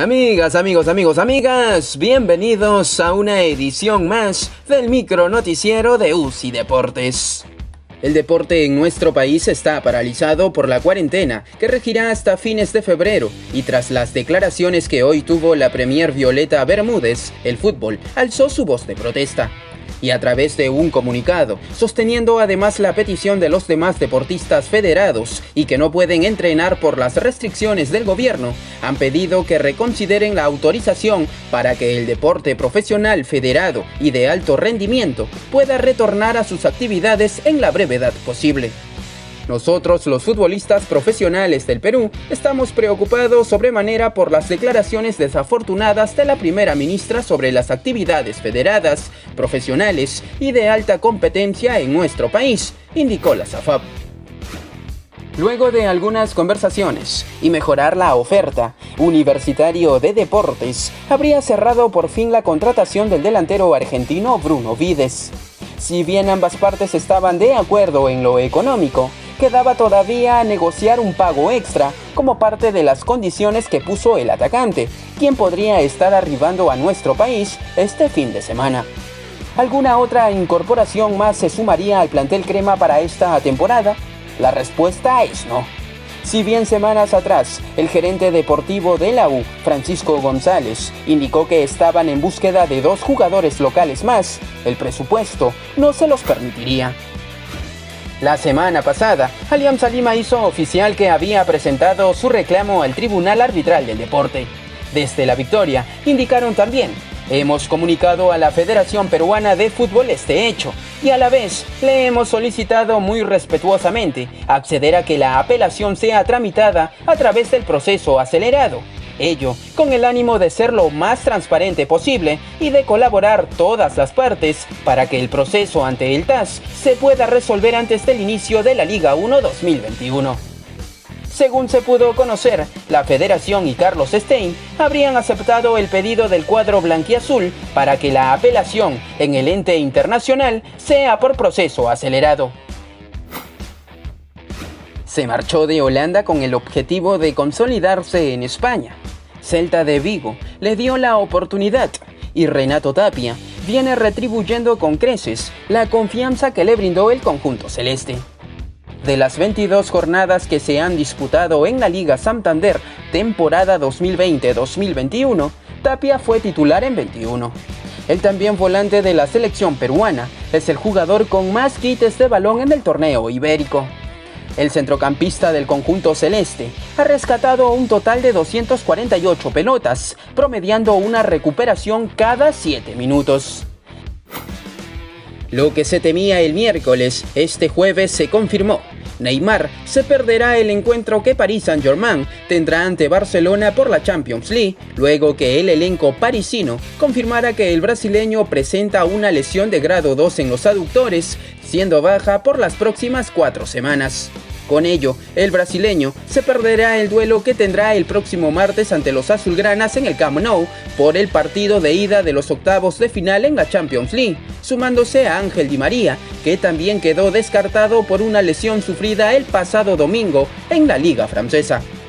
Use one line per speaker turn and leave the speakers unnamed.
Amigas, bienvenidos a una edición más del micro noticiero de UCI Deportes. El deporte en nuestro país está paralizado por la cuarentena, que regirá hasta fines de febrero, y tras las declaraciones que hoy tuvo la Premier Violeta Bermúdez, el fútbol alzó su voz de protesta. Y a través de un comunicado, sosteniendo además la petición de los demás deportistas federados y que no pueden entrenar por las restricciones del gobierno, han pedido que reconsideren la autorización para que el deporte profesional federado y de alto rendimiento pueda retornar a sus actividades en la brevedad posible. Nosotros, los futbolistas profesionales del Perú, estamos preocupados sobremanera por las declaraciones desafortunadas de la primera ministra sobre las actividades federadas, profesionales y de alta competencia en nuestro país, indicó la SAFAP. Luego de algunas conversaciones y mejorar la oferta, Universitario de Deportes habría cerrado por fin la contratación del delantero argentino Bruno Vides. Si bien ambas partes estaban de acuerdo en lo económico, quedaba todavía negociar un pago extra como parte de las condiciones que puso el atacante, quien podría estar arribando a nuestro país este fin de semana. ¿Alguna otra incorporación más se sumaría al plantel crema para esta temporada? La respuesta es no. Si bien semanas atrás el gerente deportivo de la U, Francisco González, indicó que estaban en búsqueda de 2 jugadores locales más, el presupuesto no se los permitiría. La semana pasada, Alianza Lima hizo oficial que había presentado su reclamo al Tribunal Arbitral del Deporte. Desde la victoria, indicaron también: hemos comunicado a la Federación Peruana de Fútbol este hecho y a la vez le hemos solicitado muy respetuosamente acceder a que la apelación sea tramitada a través del proceso acelerado. Ello con el ánimo de ser lo más transparente posible y de colaborar todas las partes para que el proceso ante el TAS se pueda resolver antes del inicio de la Liga 1 2021. Según se pudo conocer, la Federación y Carlos Stein habrían aceptado el pedido del cuadro blanquiazul para que la apelación en el ente internacional sea por proceso acelerado. Se marchó de Holanda con el objetivo de consolidarse en España. Celta de Vigo le dio la oportunidad y Renato Tapia viene retribuyendo con creces la confianza que le brindó el conjunto celeste. De las 22 jornadas que se han disputado en la Liga Santander temporada 2020-2021, Tapia fue titular en 21. El también volante de la selección peruana es el jugador con más quites de balón en el torneo ibérico. El centrocampista del conjunto celeste ha rescatado un total de 248 pelotas, promediando una recuperación cada 7 minutos. Lo que se temía el miércoles, este jueves se confirmó. Neymar se perderá el encuentro que Paris Saint-Germain tendrá ante Barcelona por la Champions League, luego que el elenco parisino confirmara que el brasileño presenta una lesión de grado 2 en los aductores, siendo baja por las próximas 4 semanas. Con ello, el brasileño se perderá el duelo que tendrá el próximo martes ante los azulgranas en el Camp Nou por el partido de ida de los octavos de final en la Champions League, sumándose a Ángel Di María, que también quedó descartado por una lesión sufrida el pasado domingo en la Liga Francesa.